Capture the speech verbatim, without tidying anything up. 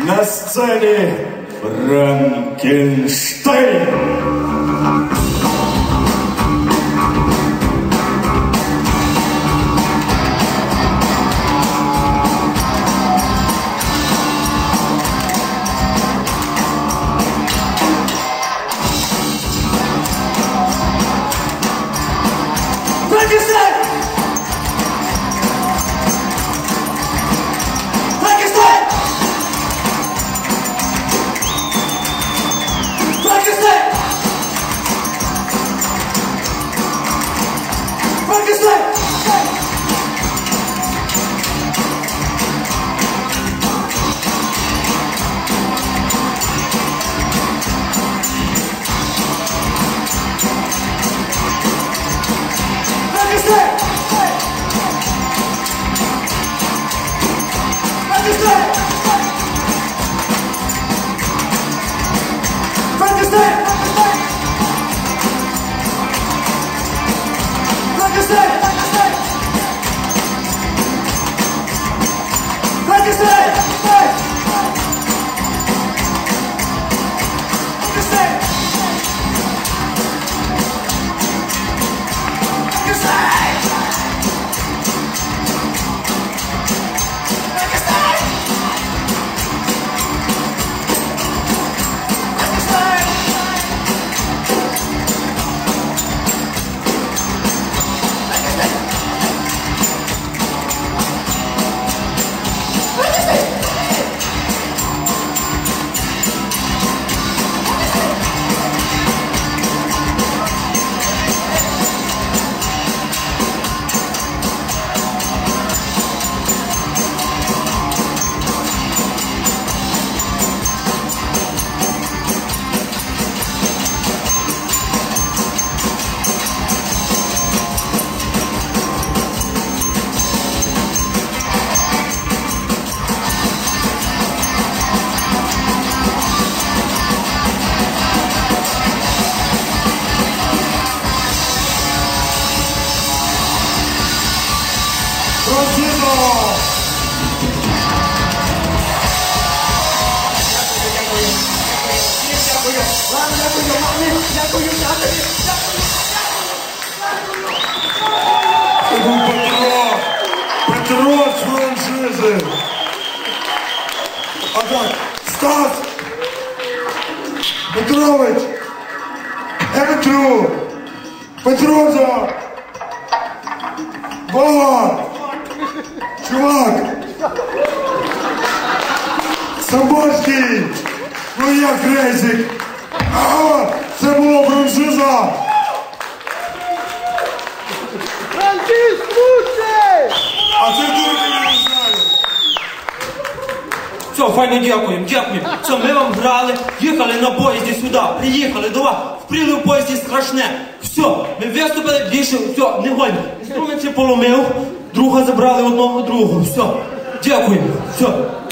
На сцені Франкенштейн. Франкенштейн! Франкенштейн! Франкенштейн! Франкенштейн! Це був Петро, Петро з франшизи. А так, Стас, Петрович, я Петру, Петроза, Вова, чувак, Соборський, ну я Крейзик. А, це була франшиза. А це дуже не знаю. Все, файно дякуємо, дякуємо. Все, ми вам грали, їхали на поїзді сюди, приїхали до вас, впріли в поїзді страшне. Все, ми виступили, більше, все, не гонь. Інструмент ще поломив, друга забрали одного другого, все. Дякуємо, все.